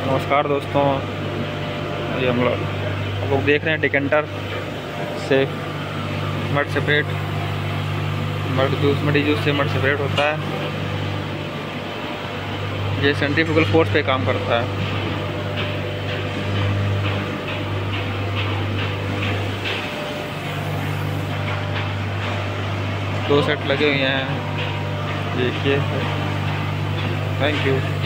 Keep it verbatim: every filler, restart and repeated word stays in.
नमस्कार दोस्तों, ये हम लोग हम लोग देख रहे हैं डिकेंटर से mud separate mud juice muddy juice से मड सेपरेट होता है। ये सेंट्रीफ्यूगल फोर्स पे काम करता है। दो सेट लगे हुए हैं, देखिए। Thank you.